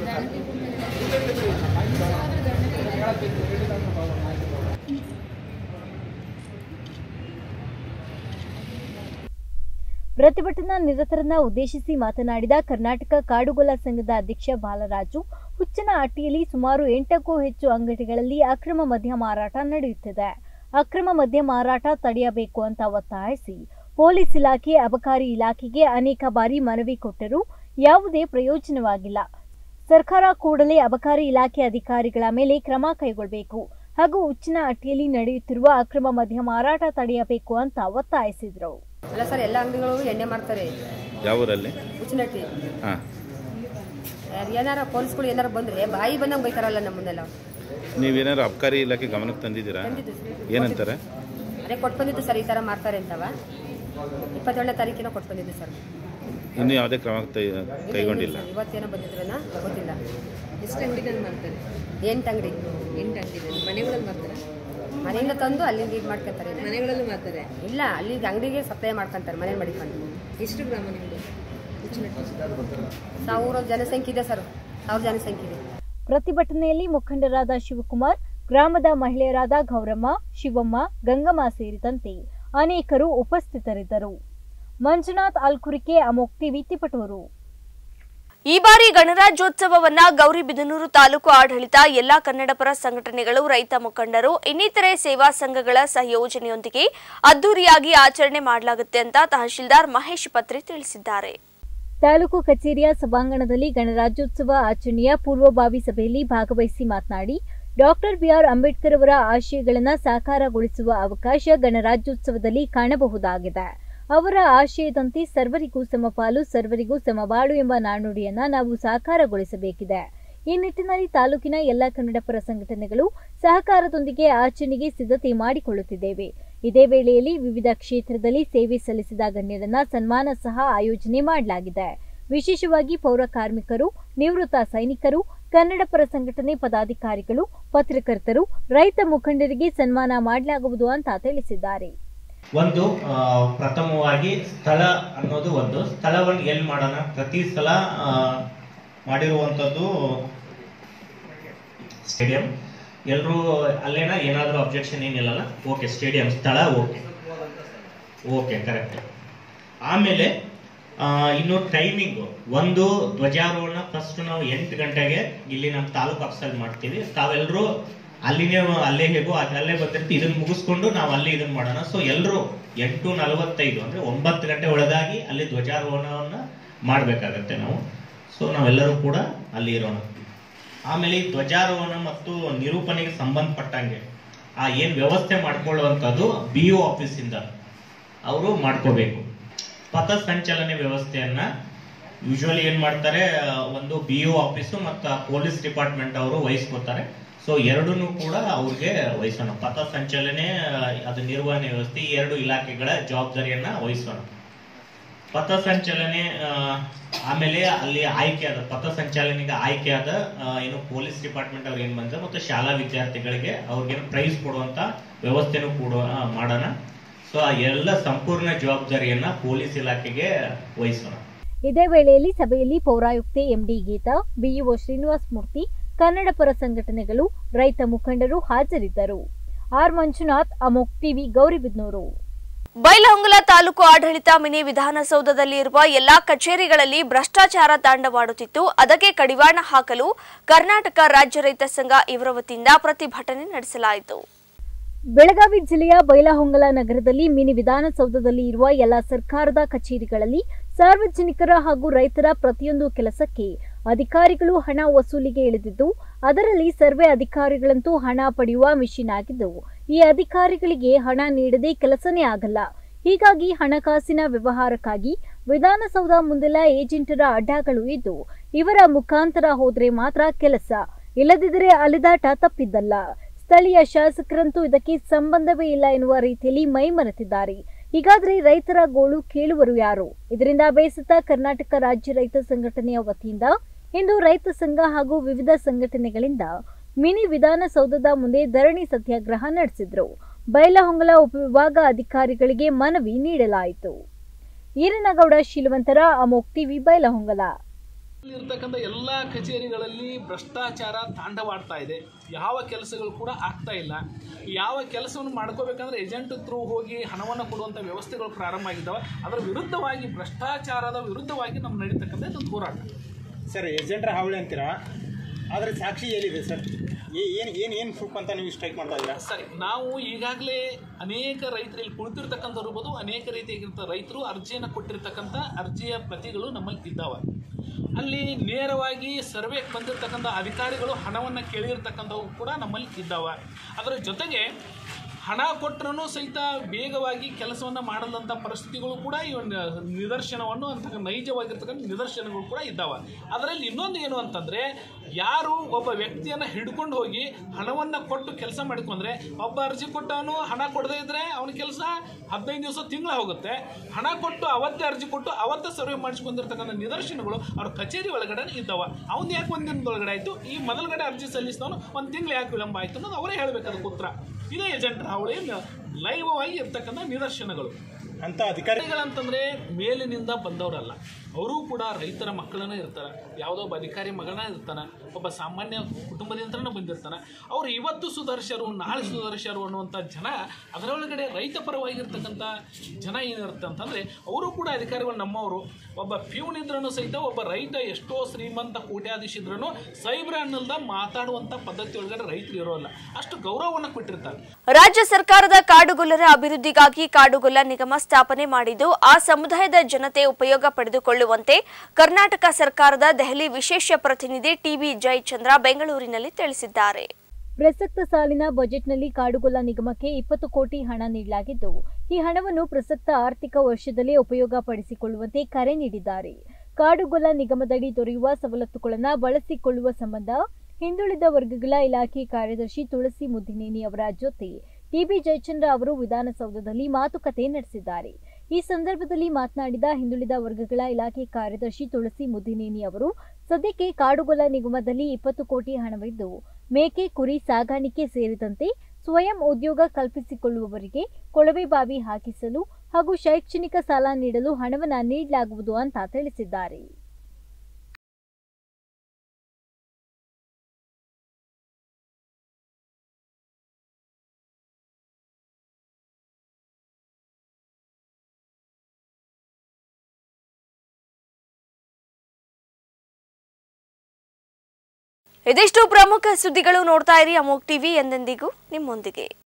ಪ್ರತಿಭಟನಾ ನಿರತರನ್ನ ಉದ್ದೇಶಿಸಿ ಮಾತನಾಡಿದ ಕರ್ನಾಟಕ ಕಾಡುಗೊಲ್ಲ ಸಂಘದ ಅಧ್ಯಕ್ಷ ಬಾಲರಾಜು, ಹುಚ್ಚನಹಟ್ಟಿಯಲ್ಲಿ ಸುಮಾರು ಎಂಟಕ್ಕೂ ಹೆಚ್ಚು ಅಂಗಡಿಗಳಲ್ಲಿ ಅಕ್ರಮ ಮದ್ಯ ಮಾರಾಟ ನಡೆಯುತ್ತಿದೆ. ಅಕ್ರಮ ಮದ್ಯ ಮಾರಾಟ ತಡೆಯಬೇಕು ಅಂತ ಒತ್ತಾಯಿಸಿ ಪೊಲೀಸ್ ಇಲಾಖೆ, ಅಬಕಾರಿ ಇಲಾಖೆಗೆ ಅನೇಕ ಬಾರಿ ಮನವಿ ಕೊಟ್ಟರೂ ಯಾವುದೇ ಪ್ರಯೋಜನವಾಗಿಲ್ಲ. ಸರ್ಕಾರ ಕೂಡಲೇ ಅಬಕಾರಿ ಇಲಾಖೆ ಅಧಿಕಾರಿಗಳ ಮೇಲೆ ಕ್ರಮ ಕೈಗೊಳ್ಳಬೇಕು ಹಾಗೂ ಹುಚ್ಚನಹಟ್ಟಿಯಲ್ಲಿ ನಡೆಯುತ್ತಿರುವ ಅಕ್ರಮ ಮದ್ಯ ಮಾರಾಟ ತಡೆಯಬೇಕು ಅಂತ ಒತ್ತಾಯಿಸಿದರು. ಅಲ್ಲ ಸರ್, ಎಲ್ಲ ಅಂಗಡಿಗಳು ಎಣ್ಣೆ ಮಾಡ್ತಾರೆ. ಯಾವ ಊರಲ್ಲಿ? ಹುಚ್ಚನಹಟ್ಟಿ. ಹಾಂ, ಏನಾರ ಪೊಲೀಸ್ಗಳು ಏನಾರು ಬಂದರೆ ಬಾಯಿ ಬಂದಂಗೆ ಬೈತಾರಲ್ಲ ನಮ್ಮನ್ನೆಲ್ಲ. ನೀವೇನಾರು ಅಬಕಾರಿ ಇಲಾಖೆ ಗಮನಕ್ಕೆ ತಂದಿದ್ದೀರಾ? ಏನಂತಾರೆ? ಅದೇ ಕೊಟ್ಟು ಬಂದಿದ್ದು ಸರ್, ಈ ಥರ ಮಾಡ್ತಾರೆ ಅಂತವ. ಇಪ್ಪತ್ತೇಳನೇ ತಾರೀಕಿನ ಕೊಟ್ಟು ಬಂದಿದ್ದು ಸರ್. ಇನ್ನೂ ಯಾವುದೇ ಕ್ರಮ ಕೈಗೊಂಡಿಲ್ಲ. ಇವತ್ತೇನೋ ಬಂದಿದ್ರನ ಗೊತ್ತಿಲ್ಲ. ಎಷ್ಟು ಅಂಗಡಿಗಳು ಮಾಡ್ತಾರೆ? ಎಂಟು ಅಂಗಡಿ. ಎಂಟು ಅಂಗಡಿ ಮನೆಗಳಲ್ಲಿ ಮಾಡ್ತಾರೆ? ಮನೆಯಿಂದ ತಂದು ಅಲ್ಲಿಂದ ಇದು ಮಾಡ್ಕೊಂತಾರೆ. ಮನೆಗಳಲ್ಲೂ ಮಾಡ್ತಾರೆ? ಇಲ್ಲ, ಅಲ್ಲಿಗೆ ಅಂಗಡಿಗೆ ಸಪ್ಲೈ ಮಾಡ್ಕೊಂತಾರೆ, ಮನೆ ಮಾಡಿಕೊಂಡು. ಎಷ್ಟು ಗ್ರಾಮ ನಿಮ್ಮದು? ಸಾವಿರ ಜನಸಂಖ್ಯೆ ಇದೆ ಸರ್, ಸಾವಿರ ಜನಸಂಖ್ಯೆ ಇದೆ. ಪ್ರತಿಭಟನೆಯಲ್ಲಿ ಮುಖಂಡರಾದ ಶಿವಕುಮಾರ್, ಗ್ರಾಮದ ಮಹಿಳೆಯರಾದ ಗೌರಮ್ಮ, ಶಿವಮ್ಮ, ಗಂಗಮ್ಮ ಸೇರಿದಂತೆ ಅನೇಕರು ಉಪಸ್ಥಿತರಿದ್ದರು. ಮಂಜುನಾಥ್ ಅಲ್ಕುರಿಕೆ, ಅಮೋಕ್ ಟಿವಿ, ತಿಪಟೂರು. ಈ ಬಾರಿ ಗಣರಾಜ್ಯೋತ್ಸವವನ್ನ ಗೌರಿಬಿದನೂರು ತಾಲೂಕು ಆಡಳಿತ, ಎಲ್ಲಾ ಕನ್ನಡಪರ ಸಂಘಟನೆಗಳು, ರೈತ ಮುಖಂಡರು, ಇನ್ನಿತರೆ ಸೇವಾ ಸಂಘಗಳ ಸಹಯೋಜನೆಯೊಂದಿಗೆ ಅದ್ದೂರಿಯಾಗಿ ಆಚರಣೆ ಮಾಡಲಾಗುತ್ತೆ ಅಂತ ತಹಶೀಲ್ದಾರ್ ಮಹೇಶ್ ಪತ್ರಿ ತಿಳಿಸಿದ್ದಾರೆ. ತಾಲೂಕು ಕಚೇರಿಯ ಸಭಾಂಗಣದಲ್ಲಿ ಗಣರಾಜ್ಯೋತ್ಸವ ಆಚರಣೆಯ ಪೂರ್ವಭಾವಿ ಸಭೆಯಲ್ಲಿ ಭಾಗವಹಿಸಿ ಮಾತನಾಡಿ, ಡಾಕ್ಟರ್ ಬಿಆರ್ ಅಂಬೇಡ್ಕರ್ ಅವರ ಆಶಯಗಳನ್ನು ಸಾಕಾರಗೊಳಿಸುವ ಅವಕಾಶ ಗಣರಾಜ್ಯೋತ್ಸವದಲ್ಲಿ ಕಾಣಬಹುದಾಗಿದೆ. ಅವರ ಆಶಯದಂತೆ ಸರ್ವರಿಗೂ ಸಮಪಾಲು, ಸರ್ವರಿಗೂ ಸಮಬಾಳು ಎಂಬ ನಾಣ್ಣುಡಿಯನ್ನ ನಾವು ಸಾಕಾರಗೊಳಿಸಬೇಕಿದೆ. ಈ ನಿಟ್ಟಿನಲ್ಲಿ ತಾಲೂಕಿನ ಎಲ್ಲ ಕನ್ನಡಪರ ಸಂಘಟನೆಗಳು ಸಹಕಾರದೊಂದಿಗೆ ಆಚರಣೆಗೆ ಸಿದ್ಧತೆ ಮಾಡಿಕೊಳ್ಳುತ್ತಿದ್ದೇವೆ. ಇದೇ ವೇಳೆಯಲ್ಲಿ ವಿವಿಧ ಕ್ಷೇತ್ರದಲ್ಲಿ ಸೇವೆ ಸಲ್ಲಿಸಿದ ಗಣ್ಯರನ್ನ ಸನ್ಮಾನ ಸಹ ಆಯೋಜನೆ ಮಾಡಲಾಗಿದೆ. ವಿಶೇಷವಾಗಿ ಪೌರ ಕಾರ್ಮಿಕರು, ನಿವೃತ್ತ ಸೈನಿಕರು, ಕನ್ನಡಪರ ಸಂಘಟನೆ ಪದಾಧಿಕಾರಿಗಳು, ಪತ್ರಕರ್ತರು, ರೈತ ಮುಖಂಡರಿಗೆ ಸನ್ಮಾನ ಮಾಡಲಾಗುವುದು ಅಂತ ತಿಳಿಸಿದ್ದಾರೆ. ಒಂದು ಪ್ರಥಮವಾಗಿ ಸ್ಥಳ ಅನ್ನೋದು ಒಂದು ಸ್ಥಳವನ್ನು ಎಲ್ಲಿ ಮಾಡೋಣ, ಪ್ರತಿ ಸಲ ಮಾಡಿರುವಂಥದ್ದು ಸ್ಟೇಡಿಯಂ. ಎಲ್ಲರೂ ಅಲ್ಲೇನ ಏನಾದರೂ ಅಬ್ಜೆಕ್ಷನ್ ಏನಿಲ್ಲಲ್ಲ? ಓಕೆ, ಸ್ಟೇಡಿಯಂ ಸ್ಥಳ ಓಕೆ ಓಕೆ ಕರೆಕ್ಟ್. ಆಮೇಲೆ ಇನ್ನು ಟೈಮಿಂಗು, ಒಂದು ಧ್ವಜಾರೋಹಣ ಫಸ್ಟ್ ನಾವು ಎಂಟು ಗಂಟೆಗೆ ಇಲ್ಲಿ ನಮ್ಮ ತಾಲೂಕು ಆಫೀಸಲ್ಲಿ ಮಾಡ್ತೀವಿ. ತಾವೆಲ್ಲರೂ ಅಲ್ಲಿನೇ ಅಲ್ಲೇ ಹೇಗೋ ಅಲ್ಲೇ ಬಂದಿರ್ತೀವಿ, ಇದನ್ನ ಮುಗಿಸ್ಕೊಂಡು ನಾವು ಅಲ್ಲಿ ಇದನ್ನ ಮಾಡೋಣ. ಸೊ ಎಲ್ಲರೂ ಎಂಟು ನಲವತ್ತೈದು ಅಂದ್ರೆ ಒಂಬತ್ತು ಗಂಟೆ ಒಳಗಾಗಿ ಅಲ್ಲಿ ಧ್ವಜಾರೋಹಣವನ್ನ ಮಾಡಬೇಕಾಗತ್ತೆ ನಾವು. ಸೊ ನಾವೆಲ್ಲರೂ ಕೂಡ ಅಲ್ಲಿ ಇರೋಣ. ಆಮೇಲೆ ಈ ಧ್ವಜಾರೋಹಣ ಮತ್ತು ನಿರೂಪಣೆಗೆ ಸಂಬಂಧಪಟ್ಟಂಗೆ ಆ ಏನ್ ವ್ಯವಸ್ಥೆ ಮಾಡ್ಕೊಳ್ಳುವಂಥದ್ದು ಬಿ ಒ ಆಫೀಸಿಂದ ಅವರು ಮಾಡ್ಕೋಬೇಕು. ಪಥ ಸಂಚಲನೆ ವ್ಯವಸ್ಥೆಯನ್ನ ಯೂಶುವಲಿ ಏನ್ ಮಾಡ್ತಾರೆ, ಒಂದು ಬಿ ಒ ಆಫೀಸು ಮತ್ತು ಪೊಲೀಸ್ ಡಿಪಾರ್ಟ್ಮೆಂಟ್ ಅವರು ವಹಿಸ್ಕೊತಾರೆ. ಸೊ ಎರಡನ್ನೂ ಕೂಡ ಅವ್ರಿಗೆ ವಹಿಸೋಣ. ಪಥ ಸಂಚಲನೆ, ಅದು ನಿರ್ವಹಣೆ ವ್ಯವಸ್ಥೆ, ಈ ಎರಡು ಇಲಾಖೆಗಳ ಜವಾಬ್ದಾರಿಯನ್ನ ವಹಿಸೋಣ. ಪಥಸಂಚಲನೆ ಆಮೇಲೆ ಅಲ್ಲಿ ಆಯ್ಕೆಯಾದ ಪಥಸಂಚಲನೆಗೆ ಆಯ್ಕೆಯಾದ ಏನು ಪೊಲೀಸ್ ಡಿಪಾರ್ಟ್ಮೆಂಟ್ ಅವ್ರು ಏನ್ ಬಂದ್ರೆ ಮತ್ತು ಶಾಲಾ ವಿದ್ಯಾರ್ಥಿಗಳಿಗೆ ಅವ್ರಿಗೇನು ಪ್ರೈಸ್ ಕೊಡುವಂತ ವ್ಯವಸ್ಥೆನೂ ಕೂಡ ಮಾಡೋಣ. ಸೊ ಆ ಎಲ್ಲ ಸಂಪೂರ್ಣ ಜವಾಬ್ದಾರಿಯನ್ನ ಪೊಲೀಸ್ ಇಲಾಖೆಗೆ ವಹಿಸೋಣ. ಇದೇ ವೇಳೆಯಲ್ಲಿ ಸಭೆಯಲ್ಲಿ ಪೌರಾಯುಕ್ತೆ ಎಂಡಿ ಗೀತಾ, ಬಿಇಒ ಶ್ರೀನಿವಾಸ ಮೂರ್ತಿ, ಕನ್ನಡ ಪರ ಸಂಘಟನೆಗಳು, ರೈತ ಮುಖಂಡರು ಹಾಜರಿದ್ದರು. ಆರ್ ಮಂಜುನಾಥ್, ಅಮೋಕ್ ಟಿವಿ, ಗೌರಿಬಿದನೂರು. ಬೈಲಹೊಂಗಲ ತಾಲೂಕು ಆಡಳಿತ ಮಿನಿ ವಿಧಾನಸೌಧದಲ್ಲಿ ಇರುವ ಎಲ್ಲಾ ಕಚೇರಿಗಳಲ್ಲಿ ಭ್ರಷ್ಟಾಚಾರ ತಾಂಡವಾಡುತ್ತಿತ್ತು. ಅದಕ್ಕೆ ಕಡಿವಾಣ ಹಾಕಲು ಕರ್ನಾಟಕ ರಾಜ್ಯ ರೈತ ಸಂಘ ಇವರ ವತಿಯಿಂದ ಪ್ರತಿಭಟನೆ ನಡೆಸಲಾಯಿತು. ಬೆಳಗಾವಿ ಜಿಲ್ಲೆಯ ಬೈಲಹೊಂಗಲ ನಗರದಲ್ಲಿ ಮಿನಿ ವಿಧಾನಸೌಧದಲ್ಲಿ ಇರುವ ಎಲ್ಲಾ ಸರ್ಕಾರದ ಕಚೇರಿಗಳಲ್ಲಿ ಸಾರ್ವಜನಿಕರ ಹಾಗೂ ರೈತರ ಪ್ರತಿಯೊಂದು ಕೆಲಸಕ್ಕೆ ಅಧಿಕಾರಿಗಳು ಹಣ ವಸೂಲಿಗೆ ಇಳಿದಿದ್ದು, ಅದರಲ್ಲಿ ಸರ್ವೆ ಅಧಿಕಾರಿಗಳಂತೂ ಹಣ ಪಡೆಯುವ ಮಿಷಿನ್ ಆಗಿದ್ದು, ಈ ಅಧಿಕಾರಿಗಳಿಗೆ ಹಣ ನೀಡದೆ ಕೆಲಸನೇ ಆಗಲ್ಲ. ಹೀಗಾಗಿ ಹಣಕಾಸಿನ ವ್ಯವಹಾರಕ್ಕಾಗಿ ವಿಧಾನಸೌಧ ಮುಂದೆಲ್ಲ ಏಜೆಂಟರ ಅಡ್ಡಗಳು ಇದ್ದು, ಇವರ ಮುಖಾಂತರ ಹೋದ್ರೆ ಮಾತ್ರ ಕೆಲಸ, ಇಲ್ಲದಿದ್ದರೆ ಅಲಿದಾಟ ತಪ್ಪಿದ್ದಲ್ಲ. ಸ್ಥಳೀಯ ಶಾಸಕರಂತೂ ಇದಕ್ಕೆ ಸಂಬಂಧವೇ ಇಲ್ಲ ಎನ್ನುವ ರೀತಿಯಲ್ಲಿ ಮೈ ಮರೆತಿದ್ದಾರೆ. ಹೀಗಾದ್ರೆ ರೈತರ ಗೋಳು ಕೇಳುವರು ಯಾರು? ಇದರಿಂದ ಬೇಸತ್ತ ಕರ್ನಾಟಕ ರಾಜ್ಯ ರೈತ ಸಂಘಟನೆಯ ವತಿಯಿಂದ ಇಂದು ರೈತ ಸಂಘ ಹಾಗೂ ವಿವಿಧ ಸಂಘಟನೆಗಳಿಂದ ಮಿನಿ ವಿಧಾನಸೌಧದ ಮುಂದೆ ಧರಣಿ ಸತ್ಯಾಗ್ರಹ ನಡೆಸಿದ್ರು. ಬೈಲಹೊಂಗಲ ಉಪವಿಭಾಗ ಅಧಿಕಾರಿಗಳಿಗೆ ಮನವಿ ನೀಡಲಾಯಿತು. ಈರನಗೌಡ ಶೀಲವಂತರ, ಅಮೋಕ್ ಟಿವಿ, ಬೈಲಹೊಂಗಲ. ಇರ್ತಕ್ಕಂಥ ಎಲ್ಲ ಕಚೇರಿಗಳಲ್ಲಿ ಭ್ರಷ್ಟಾಚಾರ ತಾಂಡವಾಡ್ತಾ ಇದೆ. ಯಾವ ಕೆಲಸಗಳು ಕೂಡ ಆಗ್ತಾ ಇಲ್ಲ. ಯಾವ ಕೆಲಸವನ್ನು ಮಾಡ್ಕೋಬೇಕಂದ್ರೆ ಏಜೆಂಟ್ ಥ್ರೂ ಹೋಗಿ ಹಣವನ್ನು ಕೊಡುವಂಥ ವ್ಯವಸ್ಥೆಗಳು ಪ್ರಾರಂಭ ಆಗಿದ್ದಾವೆ. ಅದರ ವಿರುದ್ಧವಾಗಿ, ಭ್ರಷ್ಟಾಚಾರದ ವಿರುದ್ಧವಾಗಿ ನಮ್ಮ ನಡೀತಕ್ಕಂಥ ಇದೊಂದು ಹೋರಾಟ. ಸರ್, ಏಜೆಂಟ್ರ ಹಾವಳಿ ಅಂತೀರಾ, ಆದರೆ ಸಾಕ್ಷಿ ಏನಿದೆ ಸರ್? ಏನು ಏನು ಏನು ಪ್ರೂಫ್ ಅಂತ ನೀವು ಸ್ಟ್ರೈಕ್ ಮಾಡ್ತಾ ಇದ್ದೀರಾ? ಸರಿ, ನಾವು ಈಗಾಗಲೇ ಅನೇಕ ರೈತರಲ್ಲಿ ಕುಳಿತಿರ್ತಕ್ಕಂಥವ್ರು ಇರ್ಬೋದು, ಅನೇಕ ರೀತಿಯಾಗಿರ್ತ ರೈತರು ಅರ್ಜಿಯನ್ನು ಕೊಟ್ಟಿರ್ತಕ್ಕಂಥ ಅರ್ಜಿಯ ಪ್ರತಿಗಳು ನಮ್ಮಲ್ಲಿ ಇದ್ದಾವೆ. ಅಲ್ಲಿ ನೇರವಾಗಿ ಸರ್ವೆಗೆ ಬಂದಿರತಕ್ಕಂಥ ಅಧಿಕಾರಿಗಳು ಹಣವನ್ನು ಕೇಳಿರ್ತಕ್ಕಂಥವು ಕೂಡ ನಮ್ಮಲ್ಲಿ ಇದ್ದಾವೆ. ಅದರ ಜೊತೆಗೆ ಹಣ ಕೊಟ್ಟರೂ ಸಹಿತ ಬೇಗವಾಗಿ ಕೆಲಸವನ್ನು ಮಾಡದಂಥ ಪರಿಸ್ಥಿತಿಗಳು ಕೂಡ ಈ ನಿದರ್ಶನವನ್ನು ಅಂತ ನೈಜವಾಗಿರ್ತಕ್ಕಂಥ ನಿದರ್ಶನಗಳು ಕೂಡ ಇದ್ದಾವೆ. ಅದರಲ್ಲಿ ಇನ್ನೊಂದು ಏನು ಅಂತಂದರೆ, ಯಾರು ಒಬ್ಬ ವ್ಯಕ್ತಿಯನ್ನು ಹಿಡ್ಕೊಂಡು ಹೋಗಿ ಹಣವನ್ನು ಕೊಟ್ಟು ಕೆಲಸ ಮಾಡಿಕೊಂಡ್ರೆ, ಒಬ್ಬ ಅರ್ಜಿ ಕೊಟ್ಟವನು ಹಣ ಕೊಡದೇ ಇದ್ದರೆ ಅವನ ಕೆಲಸ ಹದಿನೈದು ದಿವಸ ತಿಂಗಳ ಹೋಗುತ್ತೆ. ಹಣ ಕೊಟ್ಟು ಅವತ್ತೇ ಅರ್ಜಿ ಕೊಟ್ಟು ಅವತ್ತೇ ಸರ್ವೆ ಮಾಡಿಸ್ಕೊಂಡಿರ್ತಕ್ಕಂಥ ನಿದರ್ಶನಗಳು ಅವ್ರ ಕಚೇರಿ ಒಳಗಡೆ ಇದ್ದಾವೆ. ಅವ್ನು ಯಾಕೆ ಒಂದು ದಿನದೊಳಗಡೆ ಆಯಿತು, ಈ ಮೊದಲಗಡೆ ಅರ್ಜಿ ಸಲ್ಲಿಸಿದವನು ಒಂದು ತಿಂಗಳು ಯಾಕೆ ವಿಳಂಬ ಆಯಿತು ಅನ್ನೋದು ಅವರೇ ಹೇಳಬೇಕು. ಅದಕ್ಕೆ ಉತ್ತರ ಇದೇ ಏಜೆಂಟ್ ಹಾವಳಿ ಲೈವ್ ಆಗಿ ಇರ್ತಕ್ಕಂಥ ನಿದರ್ಶನಗಳು. ಅಂತ ಅಧಿಕಾರಿಗಳಂತಂದ್ರೆ ಮೇಲಿನಿಂದ ಬಂದವರಲ್ಲ, ಅವರು ಕೂಡ ರೈತರ ಮಕ್ಕಳನ್ನ ಇರ್ತಾರೆ. ಯಾವುದೋ ಒಬ್ಬ ಅಧಿಕಾರಿ ಮಗಳನ್ನ ಇರ್ತಾನೆ, ಒಬ್ಬ ಸಾಮಾನ್ಯ ಕುಟುಂಬದಿಂದನೇ ಬಂದಿರ್ತಾನೆ. ಅವರು ಇವತ್ತು ಸುಧಾರಿಸ್ಯಾರು, ನಾಳೆ ಸುಧಾರಿಸ್ಯಾರು ಅನ್ನುವಂಥ ಜನ, ಅದರೊಳಗಡೆ ರೈತ ಪರವಾಗಿರ್ತಕ್ಕಂಥ ಜನ ಏನಿರುತ್ತೆ ಅಂತಂದರೆ ಅವರು ಕೂಡ ಅಧಿಕಾರಿಗಳು ನಮ್ಮವರು. ಒಬ್ಬ ಪ್ಯೂನ್ ಇದ್ರೂ ಸಹಿತ ಒಬ್ಬ ರೈತ ಎಷ್ಟೋ ಶ್ರೀಮಂತ ಕೋಟ್ಯಾಧೀಶ ಇದ್ರೂ ಸೈಬ್ರ ಅನ್ನಲ್ದ ಮಾತಾಡುವಂಥ ಪದ್ಧತಿ ಒಳಗಡೆ ರೈತರು ಇರೋಲ್ಲ, ಅಷ್ಟು ಗೌರವವನ್ನು ಕೊಟ್ಟಿರ್ತಾರೆ. ರಾಜ್ಯ ಸರ್ಕಾರದ ಕಾಡುಗೊಲ್ಲರ ಅಭಿವೃದ್ಧಿಗಾಗಿ ಕಾಡುಗೊಲ್ಲ ನಿಗಮ ಸ್ಥಾಪನೆ ಮಾಡಿದ್ದು, ಆ ಸಮುದಾಯದ ಜನತೆ ಉಪಯೋಗ ಪಡೆದುಕೊಳ್ಳುವಂತೆ ಕರ್ನಾಟಕ ಸರ್ಕಾರದ ದೆಹಲಿ ವಿಶೇಷ ಪ್ರತಿನಿಧಿ ಟಿಬಿ ಜಯಚಂದ್ರ ಬೆಂಗಳೂರಿನಲ್ಲಿ ತಿಳಿಸಿದ್ದಾರೆ. ಪ್ರಸಕ್ತ ಸಾಲಿನ ಬಜೆಟ್ನಲ್ಲಿ ಕಾಡುಗೊಲ್ಲ ನಿಗಮಕ್ಕೆ ಇಪ್ಪತ್ತು ಕೋಟಿ ಹಣ ನೀಡಲಾಗಿದ್ದು, ಈ ಹಣವನ್ನು ಪ್ರಸಕ್ತ ಆರ್ಥಿಕ ವರ್ಷದಲ್ಲಿ ಉಪಯೋಗ ಪಡಿಸಿಕೊಳ್ಳುವಂತೆ ಕರೆ ನೀಡಿದ್ದಾರೆ. ಕಾಡುಗೊಲ್ಲ ನಿಗಮದಡಿ ದೊರೆಯುವ ಸವಲತ್ತುಗಳನ್ನು ಬಳಸಿಕೊಳ್ಳುವ ಸಂಬಂಧ ಹಿಂದುಳಿದ ವರ್ಗಗಳ ಇಲಾಖೆ ಕಾರ್ಯದರ್ಶಿ ತುಳಸಿ ಮುದ್ದಿನೇನಿ ಅವರ ಜೊತೆ ಟಿಬಿ ಜಯಚಂದ್ರ ಅವರು ವಿಧಾನಸೌಧದಲ್ಲಿ ಮಾತುಕತೆ ನಡೆಸಿದ್ದಾರೆ. ಈ ಸಂದರ್ಭದಲ್ಲಿ ಮಾತನಾಡಿದ ಹಿಂದುಳಿದ ವರ್ಗಗಳ ಇಲಾಖೆ ಕಾರ್ಯದರ್ಶಿ ತುಳಸಿ ಮುದ್ದಿನೇನಿ ಅವರು, ಸದ್ಯಕ್ಕೆ ಕಾಡುಗೊಲ್ಲ ನಿಗಮದಲ್ಲಿ ಇಪ್ಪತ್ತು ಕೋಟಿ ಹಣವಿದ್ದು, ಮೇಕೆ ಕುರಿ ಸಾಗಾಣಿಕೆ ಸೇರಿದಂತೆ ಸ್ವಯಂ ಉದ್ಯೋಗ ಕಲ್ಪಿಸಿಕೊಳ್ಳುವವರಿಗೆ ಕೊಳವೆ ಬಾವಿ ಹಾಕಿಸಲು ಹಾಗೂ ಶೈಕ್ಷಣಿಕ ಸಾಲ ನೀಡಲು ಹಣವನ್ನು ನೀಡಲಾಗುವುದು ಅಂತ ತಿಳಿಸಿದ್ದಾರೆ. ಇದಿಷ್ಟು ಪ್ರಮುಖ ಸುದ್ದಿಗಳು. ನೋಡ್ತಾ ಇರಿ ಅಮೋಕ್ ಟಿವಿ, ಎಂದೆಂದಿಗೂ ನಿಮ್ಮೊಂದಿಗೆ.